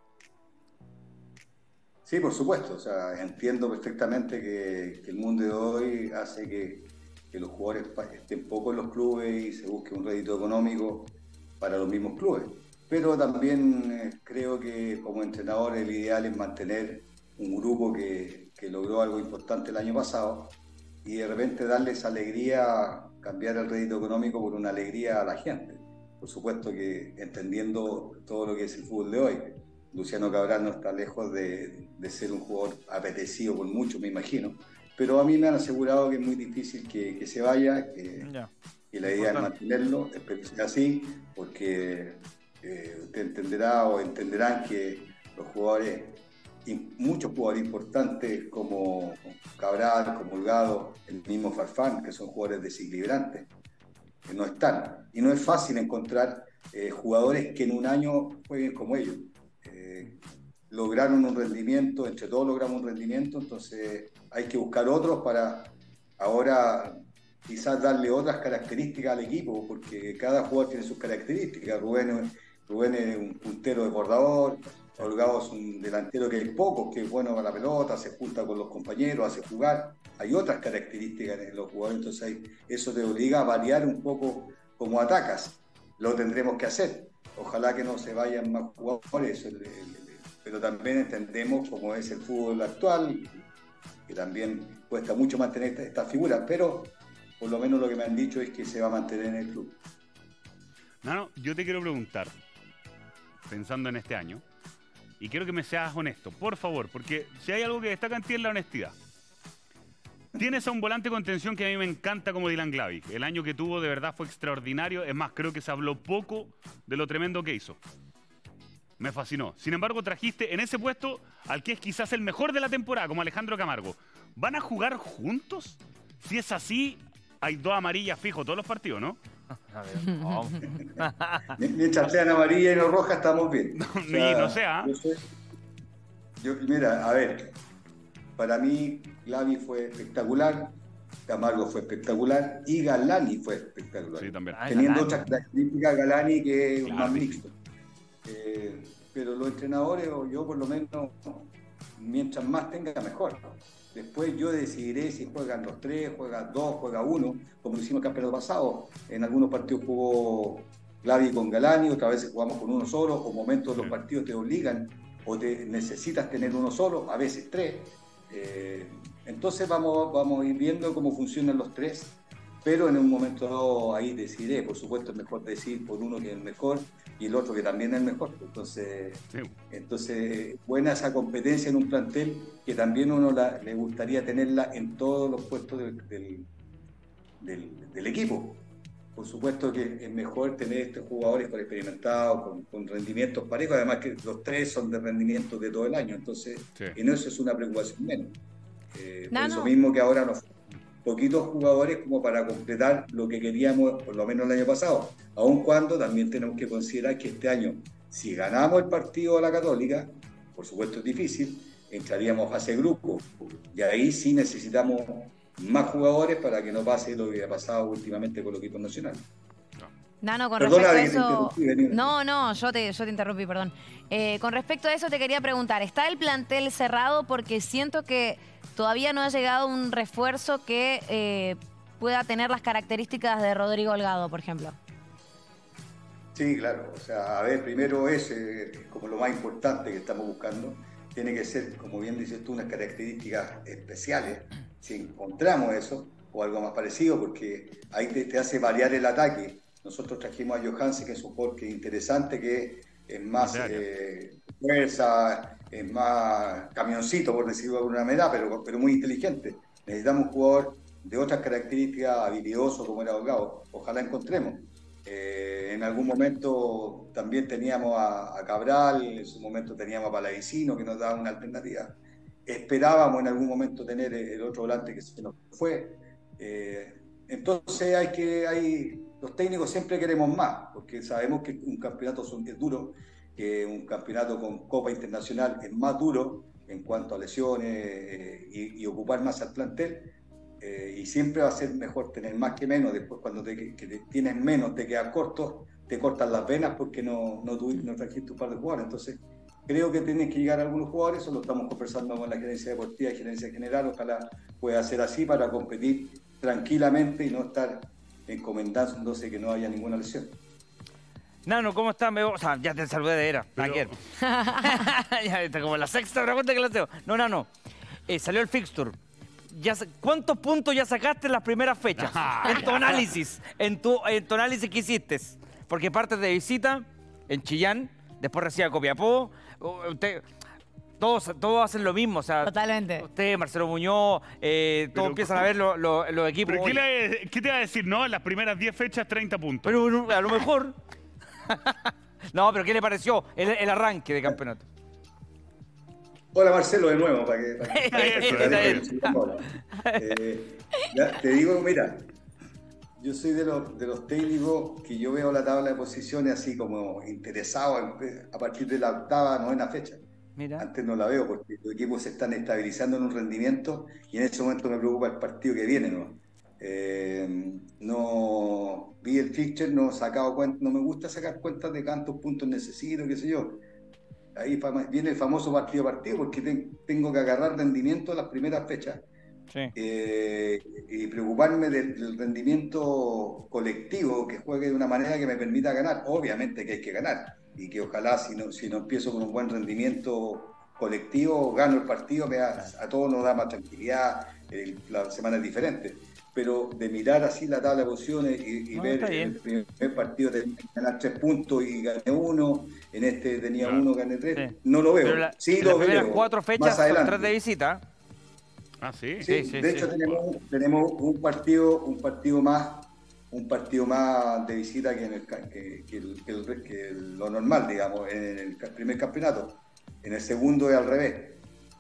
Sí, por supuesto. O sea, entiendo perfectamente que el mundo de hoy hace que los jugadores estén poco en los clubes y se busque un rédito económico para los mismos clubes. Pero también creo que como entrenador el ideal es mantener un grupo que logró algo importante el año pasado y de repente darles alegría, cambiar el rédito económico por una alegría a la gente. por supuesto que entendiendo todo lo que es el fútbol de hoy. Luciano Cabral no está lejos de ser un jugador apetecido por mucho, me imagino. Pero a mí me han asegurado que es muy difícil que se vaya, que la idea es mantenerlo, espero que sea así, porque usted entenderá o entenderán que los jugadores, muchos jugadores importantes como Cabral, como Holgado, el mismo Farfán, que son jugadores desequilibrantes, que no están. Y no es fácil encontrar jugadores que en un año jueguen como ellos. Lograron un rendimiento, entre todos logramos un rendimiento, entonces hay que buscar otros para ahora quizás darle otras características al equipo, porque cada jugador tiene sus características. Rubén es un puntero desbordador, Holgado es un delantero que hay pocos, que es bueno con la pelota, se junta con los compañeros, hace jugar. Hay otras características en los jugadores, entonces eso te obliga a variar un poco cómo atacas. Lo tendremos que hacer. Ojalá que no se vayan más jugadores, pero también entendemos cómo es el fútbol actual, que también cuesta mucho mantener estas figuras, pero por lo menos lo que me han dicho es que se va a mantener en el club. Nano, yo te quiero preguntar, pensando en este año, y quiero que me seas honesto, por favor, porque si hay algo que destaca en ti es la honestidad. Tienes a un volante de contención que a mí me encanta como Dylan Glavik. El año que tuvo de verdad fue extraordinario. Es más, creo que se habló poco de lo tremendo que hizo. Me fascinó. Sin embargo, trajiste en ese puesto al que es quizás el mejor de la temporada, como Alejandro Camargo. ¿Van a jugar juntos? Si es así, hay 2 amarillas fijo todos los partidos, ¿no? A ver, no. Mientras sean amarilla y no roja, estamos bien. No sé, ¿ah? Mira, a ver, para mí Glavik fue espectacular, Camargo fue espectacular y Galani fue espectacular. Sí, también. Teniendo otras características Galani que es más mixto. Pero los entrenadores, o yo por lo menos, mientras más tenga, mejor. Después yo decidiré si juegan los 3, juegan 2, juega 1, como lo hicimos el campeonato pasado. En algunos partidos jugó Glavik con Galani, otras veces jugamos con uno solo, o momentos los partidos te obligan o te necesitas tener uno solo, a veces 3. Entonces vamos a ir viendo cómo funcionan los 3, pero en un momento dado ahí decidiré. Por supuesto es mejor decir por uno que es el mejor y el otro que también es el mejor. Entonces buena esa competencia en un plantel que también uno le gustaría tenerla en todos los puestos del equipo. Por supuesto que es mejor tener estos jugadores experimentados, con rendimientos parejos, además que los 3 son de rendimiento de todo el año, entonces en eso es una preocupación menos. Por eso mismo que ahora nos poquitos jugadores como para completar lo que queríamos, por lo menos el año pasado, aun cuando también tenemos que considerar que este año, si ganamos el partido a la Católica, por supuesto es difícil, entraríamos a fase grupo, y ahí sí necesitamos más jugadores para que no pase lo que ha pasado últimamente con los equipos nacionales. Nano, con Perdona, respecto a eso... No, yo te interrumpí, perdón. Con respecto a eso te quería preguntar, ¿está el plantel cerrado? Porque siento que todavía no ha llegado un refuerzo que pueda tener las características de Rodrigo Holgado, por ejemplo. Sí, claro. O sea, a ver, primero es como lo más importante que estamos buscando. Tiene que ser, como bien dices tú, unas características especiales. Si encontramos eso, o algo más parecido, porque ahí te hace variar el ataque. Nosotros trajimos a Johansen, que es un jugador que es interesante, que es más fuerza, es más camioncito, por decirlo de alguna manera, pero muy inteligente. Necesitamos un jugador de otras características, habilidoso como era Holgado. Ojalá encontremos. En algún momento también teníamos a Cabral, en su momento teníamos a Palavicino, que nos daba una alternativa. Esperábamos en algún momento tener el otro volante que se nos fue. Entonces los técnicos siempre queremos más, porque sabemos que un campeonato es duro, que un campeonato con Copa Internacional es más duro en cuanto a lesiones y ocupar más al plantel. Y siempre va a ser mejor tener más que menos. Después cuando tienes menos te quedas corto, te cortan las venas porque no trajiste un par de jugadores. Entonces creo que tienen que llegar algunos jugadores, eso lo estamos conversando con la gerencia deportiva y gerencia general. Ojalá pueda ser así para competir tranquilamente y no estar encomendándose que no haya ninguna lesión. Nano, ¿cómo estás? O sea, ya te saludé de era, ayer. Ya está como la sexta pregunta que le hago. No, Nano, salió el fixture. ¿Cuántos puntos ya sacaste en las primeras fechas? En tu análisis, en tu análisis que hiciste. porque partes de visita en Chillán, después recibe a Copiapó. Todos hacen lo mismo, o sea, Totalmente. usted, Marcelo Muñoz, todos empiezan a ver los equipos. ¿Pero qué te va a decir? No, en las primeras 10 fechas, 30 puntos. Pero a lo mejor... No, pero ¿qué le pareció el arranque de campeonato? Hola Marcelo de nuevo, para que te digo, mira, yo soy de los técnicos que yo veo la tabla de posiciones así como interesado a partir de la octava, novena fecha. Mira. Antes no la veo porque los equipos se están estabilizando en un rendimiento y en ese momento me preocupa el partido que viene, ¿no? No vi el fixture, no he sacado cuenta, no me gusta sacar cuentas de cuántos puntos necesito, qué sé yo. Ahí viene el famoso partido a partido porque tengo que agarrar rendimiento las primeras fechas. Sí. Y preocuparme del rendimiento colectivo, que juegue de una manera que me permita ganar. Obviamente que hay que ganar y que ojalá si no empiezo con un buen rendimiento colectivo, gano el partido, a todos nos da más tranquilidad, la semana es diferente. Pero de mirar así la tabla de posiciones y ver el primer partido tenía que ganar 3 puntos y gané 1, en este tenía 1, gané 3, no lo veo. Sí lo veo. Las primeras 4 fechas son 3 de visita. Ah, sí. Sí, de hecho tenemos un partido más de visita que lo normal, digamos, en el primer campeonato. En el segundo es al revés.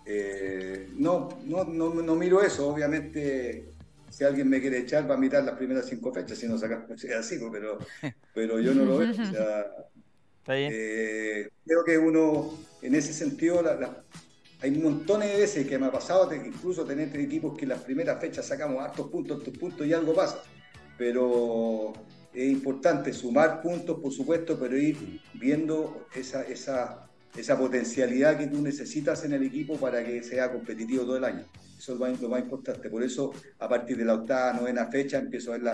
No miro eso, obviamente. Si alguien me quiere echar, va a mirar las primeras 5 fechas, si no saca así, pero yo no lo veo. O sea, está bien. Creo que uno, en ese sentido, hay montones de veces que me ha pasado incluso tener equipos que en las primeras fechas sacamos hartos puntos y algo pasa. Pero es importante sumar puntos, por supuesto, pero ir viendo esa potencialidad que tú necesitas en el equipo para que sea competitivo todo el año. Eso es lo más importante. Por eso, a partir de la octava, novena fecha, empiezo a ver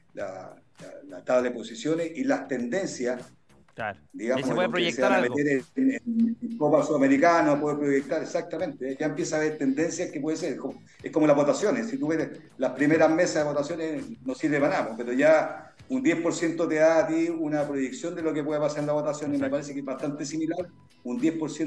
la tabla de posiciones y las tendencias. Claro. Digamos, ahí se puede proyectar algo. En Copa Sudamericana, puede proyectar, exactamente. Ya empieza a haber tendencias que puede ser. Es como las votaciones. Si tú ves las primeras mesas de votaciones, no sirve para nada, pero ya un 10% te da a ti una proyección de lo que puede pasar en la votación y me parece que es bastante similar. Un 10%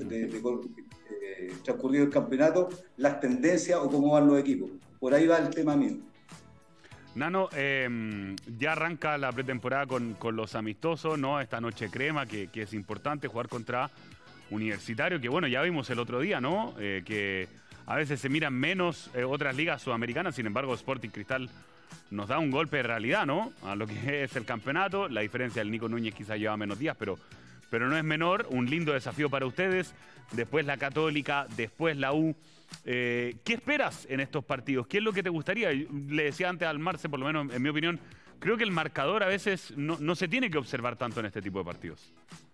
de transcurrido el campeonato, las tendencias o cómo van los equipos. Por ahí va el tema mío. Nano, ya arranca la pretemporada con los amistosos, ¿no? Esta noche crema, que es importante jugar contra Universitario, que bueno, ya vimos el otro día, ¿no? Que a veces se miran menos otras ligas sudamericanas, sin embargo Sporting Cristal nos da un golpe de realidad, ¿no? A lo que es el campeonato. La diferencia del Nico Núñez quizá lleva menos días, pero no es menor. Un lindo desafío para ustedes. Después la Católica, después la U. ¿Qué esperas en estos partidos? ¿Qué es lo que te gustaría? Le decía antes al Marce, por lo menos en mi opinión, creo que el marcador a veces no se tiene que observar tanto en este tipo de partidos.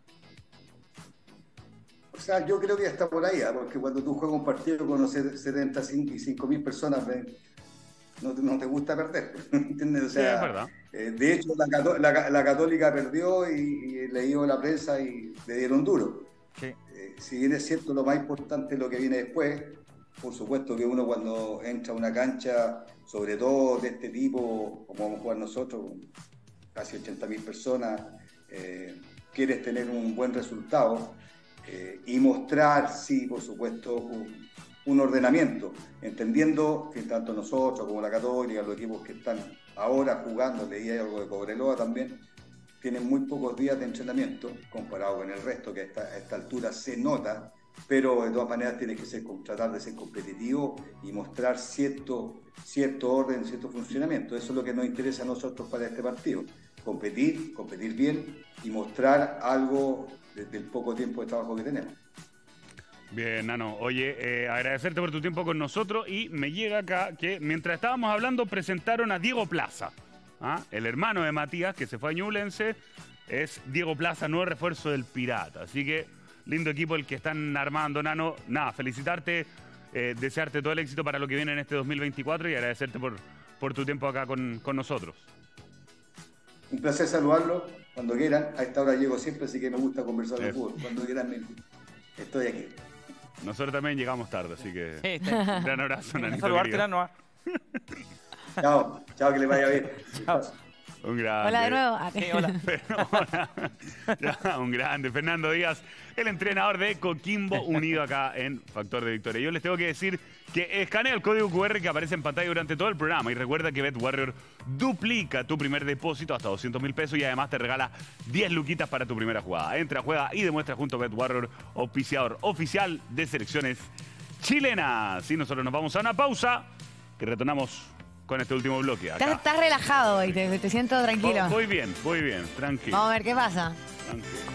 O sea, yo creo que ya está por ahí, porque cuando tú juegas un partido con 75.000 personas, no te gusta perder, ¿entiendes? O sea, sí, es verdad. De hecho, la Católica perdió y leí la prensa y le dieron duro. Sí. Si bien es cierto, lo más importante es lo que viene después. Por supuesto que uno cuando entra a una cancha, sobre todo de este tipo, como vamos a jugar nosotros, con casi 80.000 personas, quieres tener un buen resultado y mostrar, sí, por supuesto, un ordenamiento, entendiendo que tanto nosotros como la Católica, los equipos que están ahora jugando, leí algo de Cobreloa también, tienen muy pocos días de entrenamiento comparado con el resto, que a esta altura se nota, pero de todas maneras tienes que tratar de ser competitivo y mostrar cierto orden, cierto funcionamiento. Eso es lo que nos interesa a nosotros para este partido, competir bien y mostrar algo desde el poco tiempo de trabajo que tenemos. Bien, Nano. Oye, agradecerte por tu tiempo con nosotros y me llega acá que mientras estábamos hablando presentaron a Diego Plaza, el hermano de Matías que se fue a Ñublense, es Diego Plaza, nuevo refuerzo del Pirata. Así que lindo equipo el que están armando, Nano. Nada, felicitarte, desearte todo el éxito para lo que viene en este 2024 y agradecerte por tu tiempo acá con nosotros. Un placer saludarlo cuando quieran. A esta hora llego siempre, así que me gusta conversar de fútbol. Cuando quieran, estoy aquí. Nosotros también llegamos tarde, así que Sí, un gran abrazo, Nanito. saludarte, Nano. Chao, que le vaya bien. Chao. Un grande. Hola de nuevo. Sí, hola. Hola. Ya, un grande. Fernando Díaz, el entrenador de Coquimbo Unido acá en Factor de Victoria. Yo les tengo que decir que escanea el código QR que aparece en pantalla durante todo el programa y recuerda que BetWarrior duplica tu primer depósito hasta 200.000 pesos y además te regala 10 luquitas para tu primera jugada. Entra, juega y demuestra junto a BetWarrior, auspiciador oficial de selecciones chilenas. Y nosotros nos vamos a una pausa que retornamos con este último bloque. Acá. Estás relajado hoy, te siento tranquilo. Voy bien, tranquilo. Vamos a ver qué pasa. Tranquilo.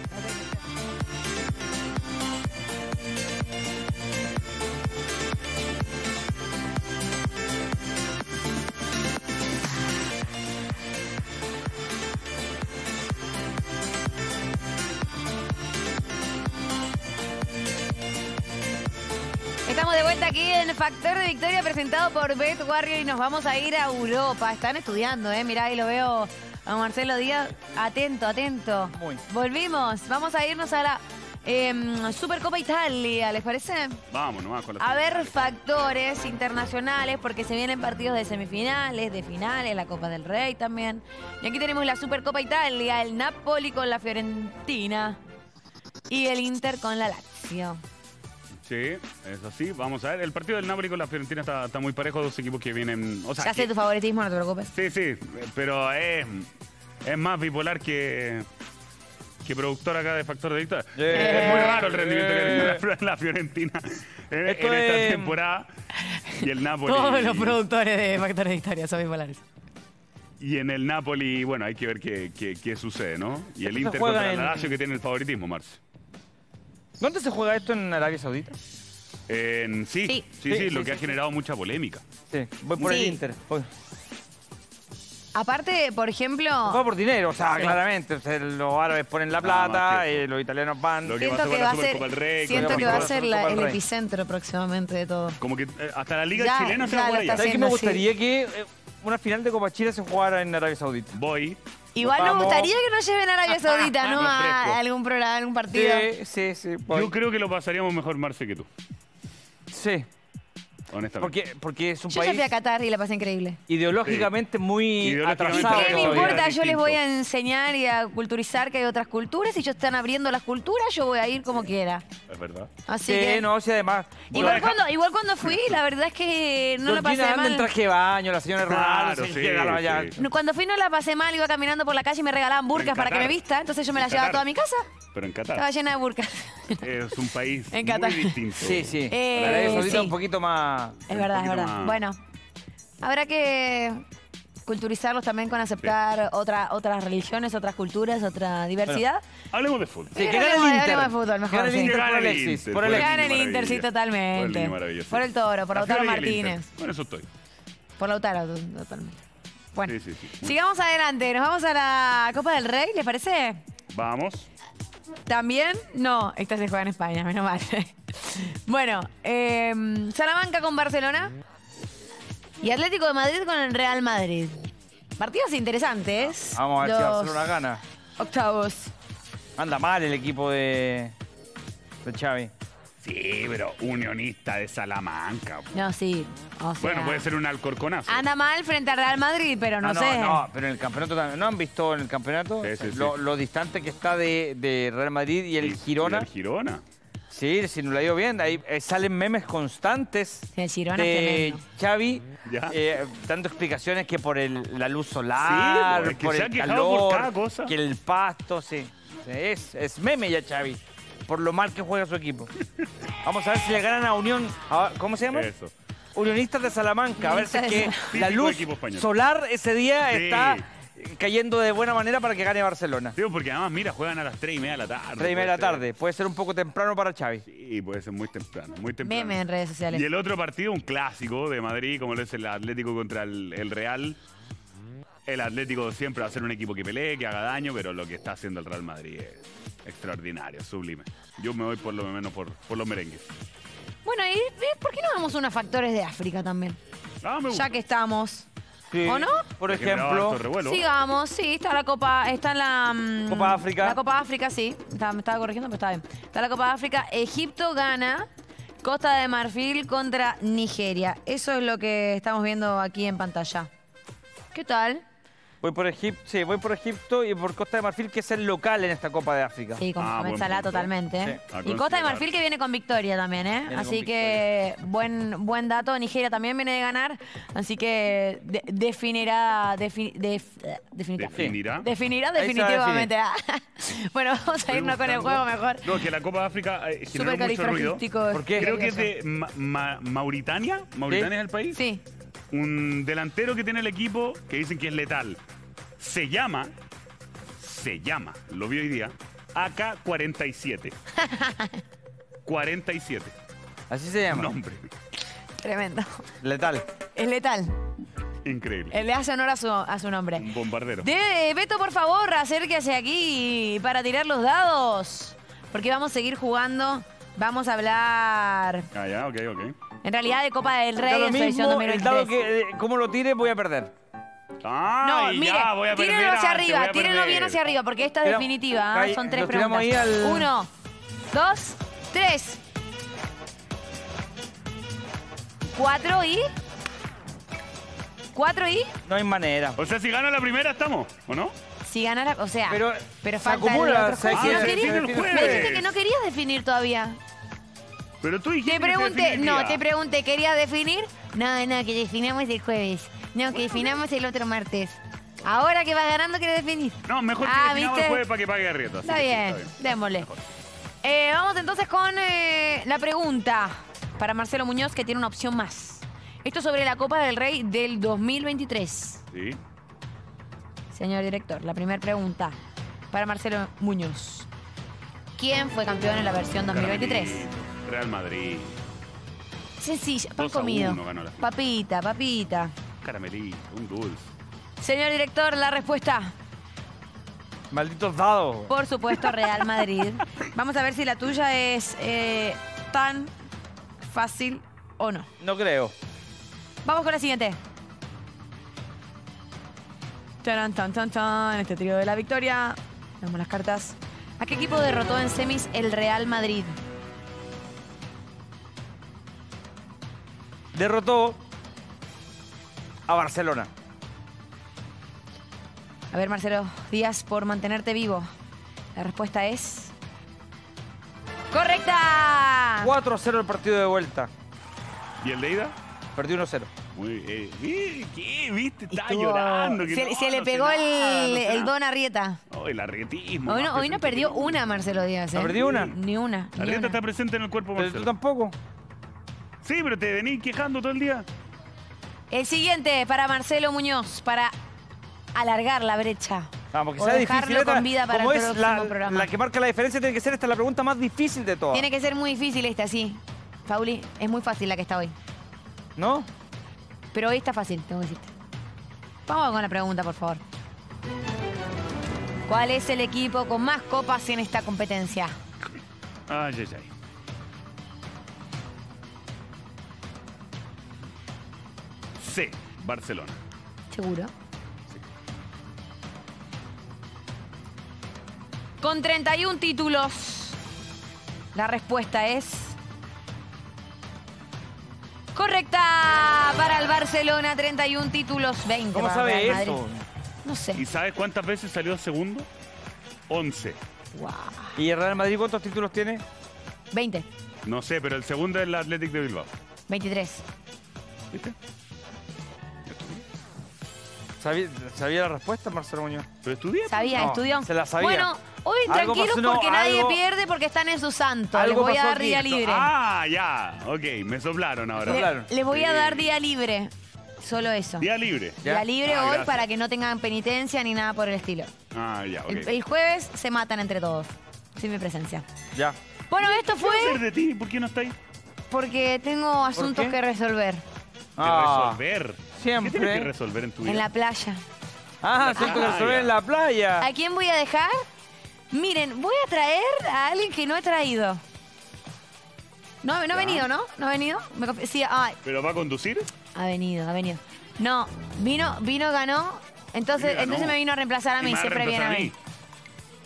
Estamos de vuelta aquí en Factor de Victoria presentado por BetWarrior y nos vamos a ir a Europa. Están estudiando, mirá, ahí lo veo a Marcelo Díaz. Atento. Muy. Volvimos. Vamos a irnos a la Supercopa Italia, ¿les parece? Vamos nomás con la A ver factores internacionales porque se vienen partidos de semifinales, de finales, la Copa del Rey también. Y aquí tenemos la Supercopa Italia, el Napoli con la Fiorentina y el Inter con la Lazio. Sí, es así. Vamos a ver. El partido del Napoli con la Fiorentina está muy parejo. Dos equipos que vienen... O sea, Ya sé tu favoritismo, no te preocupes. Sí, pero es más bipolar que productor acá de Factor de Victoria. Es muy raro el rendimiento que tiene la Fiorentina en esta temporada. Y el Napoli... Todos los productores de Factor de Victoria son bipolares. Y en el Napoli, bueno, hay que ver qué sucede, ¿no? Y el Inter juega contra el en- Lazio que tiene el favoritismo, Marce. ¿Dónde se juega esto en Arabia Saudita? Sí, lo que ha generado mucha polémica. Sí, voy por Sí. el Inter. Voy. Aparte, por ejemplo... Juega por dinero, o sea, Sí. claramente. O sea, los árabes ponen la Nada plata, más que eso. los italianos van. Lo que Siento pasó que con va la a ser, Supercopa del Rey, siento con que la va a Supercopa ser del el Rey. epicentro próximamente de todo. Como que hasta la Liga Ya, Chilena se ya va por lo allá. está ¿Sabes qué haciendo, me gustaría que una final de Copa Chile se jugara en Arabia Saudita? Voy. Igual me Vamos. gustaría que nos lleven a Arabia Saudita, ¿no? Más fresco. A algún programa, algún partido. Sí. voy. Yo creo que lo pasaríamos mejor Marce que tú, Sí, honestamente. porque es un Yo ya país fui a Qatar y la pasé increíble. ideológicamente muy Ideológicamente atrasado. ¿Qué me Arabia importa? Saudita es Yo les voy a distinto. enseñar y a culturizar que hay otras culturas. Si ellos están abriendo las culturas, yo voy a ir como quiera. Es verdad. Así Sí, que... no, sí, además. Igual cuando fui, la verdad es que no la pasé Georgina anda en mal. traje de baño, la señora Ronaldo, Claro, se sí, llega allá. sí. Cuando fui no la pasé mal, iba caminando por la calle y me regalaban burkas En para que Qatar. me vista. Entonces yo me las En llevaba Qatar. toda a mi casa. Pero en Estaba Qatar llena de burkas. es un país En muy Qatar. distinto. Sí. Eh, La Arabia Saudita sí. un poquito más. Es verdad, es poquito verdad. más. Bueno, habrá que culturizarlos también con aceptar otras religiones, otras culturas, otra diversidad. Hablemos de fútbol. Sí, que Pero gane el hablemos Inter. de fútbol mejor, Que gane el sí. Inter Que por gane el Alexis. Inter, Por por Que el Alexis. gane el niño Inter, sí, maravilla. Por el totalmente. niño maravilloso. Por el Toro, por La Lautaro Fiore y el Inter. Martínez. Bueno, eso estoy. Por Lautaro, totalmente. Bueno, Sí. sigamos adelante. Nos vamos a la Copa del Rey, ¿les parece? Vamos. ¿También? No, esta se juega en España, menos mal. Bueno, Salamanca con Barcelona y Atlético de Madrid con el Real Madrid. Partidos interesantes. Vamos a ver si Los Barcelona gana. octavos. Anda mal el equipo de Xavi. Sí, pero unionista de Salamanca. No, sí. O sea, Bueno, puede ser un alcorconazo. anda mal frente al Real Madrid, pero no sé. No, pero en el campeonato también. ¿No han visto en el campeonato Sí. lo distante que está de Real Madrid y el Girona? ¿Y el Girona? Sí, si no lo ha ido bien. Ahí salen memes constantes Sí, el Girona es de tremendo. Xavi, Ya. dando explicaciones que por la luz solar, Sí, pues, es que por se ha el quejado calor, por cada cosa. que el pasto, sí. Es meme ya Xavi, por lo mal que juega su equipo. Vamos a ver si le ganan a Unión. ¿Cómo se llama? Eso. Unionistas de Salamanca. A ver si es que la Típico luz equipo español. solar ese día Sí. está cayendo de buena manera para que gane Barcelona. Digo, porque además, mira, juegan a las 3:30 de la tarde. 3:30 de la puede ser. tarde. Puede ser un poco temprano para Xavi. Sí, puede ser muy temprano, muy temprano. Meme en redes sociales. Y el otro partido, un clásico de Madrid, como lo es el Atlético contra el Real. El Atlético siempre va a ser un equipo que pelee, que haga daño, pero lo que está haciendo el Real Madrid es extraordinario, sublime. Yo me voy por lo menos por los merengues. Bueno, ¿y por qué no vamos a unos factores de África también? Me gusta. Ya que estamos. Sí. ¿O no? Por Que generaba ejemplo, harto revuelo. Sigamos, sí, está la Copa, está la... Copa África. La Copa África, sí. Me estaba corrigiendo, pero está bien. Está la Copa África. Egipto gana. Costa de Marfil contra Nigeria. Eso es lo que estamos viendo aquí en pantalla. ¿Qué tal? Voy por Egipto, sí, voy por Egipto y por Costa de Marfil, que es el local en esta Copa de África. Sí, con buen Salah punto. totalmente. Sí. Y Costa de considerar. Marfil que viene con victoria también, ¿eh? Viene con Así que buen dato. Nigeria también viene de ganar. Así que definirá. ¿Definirá? Definirá Ahí se va a definitivamente. Bueno, vamos a irnos con el juego mejor. No, que la Copa de África generó mucho ruido. Supercalifragístico. ¿Por qué? Creo que es de Mauritania. ¿Mauritania es el país? Sí. Un delantero que tiene el equipo que dicen que es letal. Se llama, lo vi hoy día, AK-47. 47. Así se llama. Nombre. Tremendo. Letal. Es letal. Increíble. Le hace honor a su nombre. Un bombardero. Beto, por favor, acérquese aquí para tirar los dados. Porque vamos a seguir jugando. Vamos a hablar, Ah, ya, ok. en realidad, de Copa del Da Rey lo en su edición mismo, el dado 2023. que como lo tire voy a perder. No, Ay, mire, ya, voy a perder tírenlo hacia antes, arriba, voy a tírenlo perder. bien hacia arriba, porque esta es Tira- definitiva. ¿Ah? ahí, Son 3 lo tiramos preguntas. ahí al- 1, 2, 3. 4 y... 4 y... No hay manera. O sea, si gano la primera, estamos, ¿o no? Si ganara... O sea... Pero se falta el acumula, otro se juego. hay Ah, que ¿no querías? definir el Me jueves. dijiste que no querías definir todavía. Pero tú dijiste Te pregunté, que se definiría. no, te pregunté, ¿querías definir? No, que definamos el jueves. No, que definamos el otro martes. Ahora que vas ganando, ¿quieres definir? No, mejor que Ah, definamos ¿viste? el jueves para que pague Arrieta. Está bien, démosle. Vamos entonces con la pregunta para Marcelo Muñoz, que tiene una opción más. Esto sobre la Copa del Rey del 2023. Sí. Señor director, la primera pregunta para Marcelo Muñoz. ¿Quién fue campeón en la versión 2023? Real Madrid. Sencilla, pan 2-1 comido. ganó la final. Papita. Caramelito, un dulce. Señor director, la respuesta, Malditos dados. por supuesto, Real Madrid. Vamos a ver si la tuya es tan fácil o no. No creo. Vamos con la siguiente. Tan, tan, tan, tan. Este trío de la victoria. Damos las cartas. ¿A qué equipo derrotó en semis el Real Madrid? Derrotó a Barcelona. A ver, Marcelo Díaz, por mantenerte vivo. La respuesta es... ¡correcta! 4-0 el partido de vuelta. ¿Y el de ida? Perdí 1-0. Muy ¿Qué? ¿Viste? Estaba Estuvo- llorando. que Se, no, se le no sé pegó nada, no sé el nada. don Arrieta. Oh, el arrietismo. Hoy más no presente perdió que nunca. una Marcelo Díaz. ¿No perdió una? Ni una. ni Arrieta una. está presente en el cuerpo, Pero tú Marcelo. tampoco. Sí, pero te venís quejando todo el día. El siguiente para Marcelo Muñoz, para alargar la brecha. Vamos, que O sea dejarlo difícil. con vida para como el es próximo programa. la que marca la diferencia, tiene que ser esta la pregunta más difícil de todas. Tiene que ser muy difícil esta, sí. Pauli, es muy fácil la que está hoy. ¿No? Pero hoy está fácil, tengo que decirte. Vamos con la pregunta, por favor. ¿Cuál es el equipo con más copas en esta competencia? Ay, ay, ay. C, Barcelona. ¿Seguro? Con 31 títulos, la respuesta es... correcta para el Barcelona, 31 títulos, 20 ¿Cómo para sabe Real Madrid. eso? No sé. ¿Y sabes cuántas veces salió segundo? 11. Wow. ¿Y el Real Madrid cuántos títulos tiene? 20, No sé, pero el segundo es el Athletic de Bilbao. 23. ¿Viste? ¿Sabía la respuesta, Marcelo Muñoz? Pero estudié. Sabía, No, estudió. se la sabía. Bueno, hoy Algo tranquilos pasó, no, porque nadie algo- pierde porque están en su santo. Les algo voy a pasó dar aquí. día libre. Ah, ya. Ok, me soplaron ahora. Le- Claro. Les voy a Sí. dar día libre. Solo eso. Día libre. Ya. Día libre Ah, hoy gracias. para que no tengan penitencia ni nada por el estilo. Ah, ya, ok. El jueves se matan entre todos. Sin mi presencia. Ya. Bueno, esto ¿Qué va a hacer fue de ti? ¿Por qué no estáis? porque tengo asuntos qué? que resolver. Resolver. siempre. ¿Qué tienes que resolver en tu vida? En la playa. Ah, siento que resolver en la playa. ¿A quién voy a dejar? Miren, voy a traer a alguien que no he traído. No ha venido, ¿no? ¿No ha venido? Sí, ¿Pero va a conducir? ha venido. No, vino, ganó. Entonces, Vino y ganó. me vino a reemplazar a Y mí, me va a siempre viene a reemplazar mí.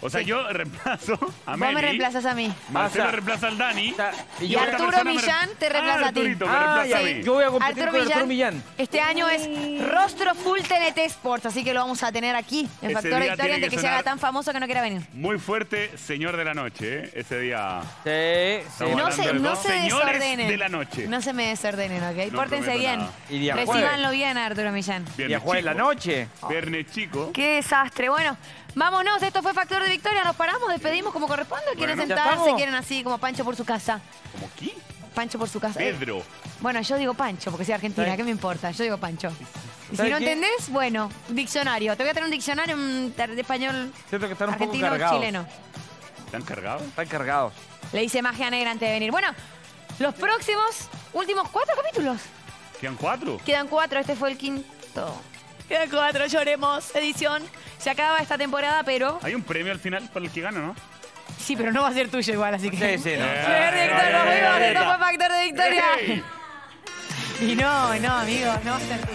O sea, Sí. yo reemplazo a Vos Meli. me reemplazas a mí. Marcelo O sea, reemplaza al Dani. Y Y yo- esta Arturo persona Millán te reemplaza a ti. Arturito me Ah, reemplaza ya, a mí. yo voy a competir con Arturo Millán. Este año es rostro full TNT Sports, así que lo vamos a tener aquí en Ese Factor día Victoria tiene antes que que se haga sonar- tan famoso que no quiera venir. Muy fuerte, señor de la noche, ¿eh? Ese día. Sí, sí. Estamos No hablando se, de no dos se señores desordenen. de la noche. No se me desordenen, ¿ok? No Pórtense prometo bien. nada. Y día jueves. Recíbanlo bien, Arturo Millán. Y a Viernes jugar en la chico. noche. Viernes chico. Qué desastre. Bueno, vámonos. Esto fue Factor de Victoria. Nos paramos, despedimos como corresponde. ¿Quieren Bueno. ¿Ya sentarse? estamos? ¿Quieren así como Pancho por su casa? ¿Cómo qué? Pancho por su casa. Pedro. Bueno, yo digo Pancho, porque soy argentina. ¿Sabes? ¿Qué me importa? Yo digo Pancho. Y si ¿Sabes no qué? entendés, bueno, diccionario. Te voy a tener un diccionario de español Siento que están un poco argentino, cargados. chileno. ¿Están cargados? Están cargados. Le hice magia negra antes de venir. Bueno, los próximos, últimos 4 capítulos. ¿Quedan 4? Quedan 4, este fue el quinto. Quedan 4, lloremos, edición. Se acaba esta temporada, pero... Hay un premio al final para el que gana, ¿no? Sí, pero no va a ser tuyo igual, así que... Sí, sí, no. Señor director, nos fuimos. Esto fue Factor de Victoria. ¡Ey! Y no, amigo, no va a ser tuyo.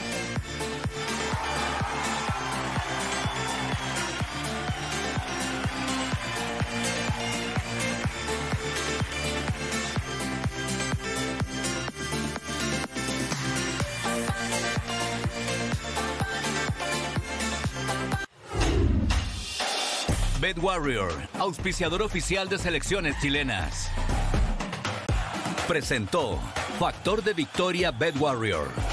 Bet Warrior, auspiciador oficial de selecciones chilenas. Presentó Factor de Victoria Bet Warrior.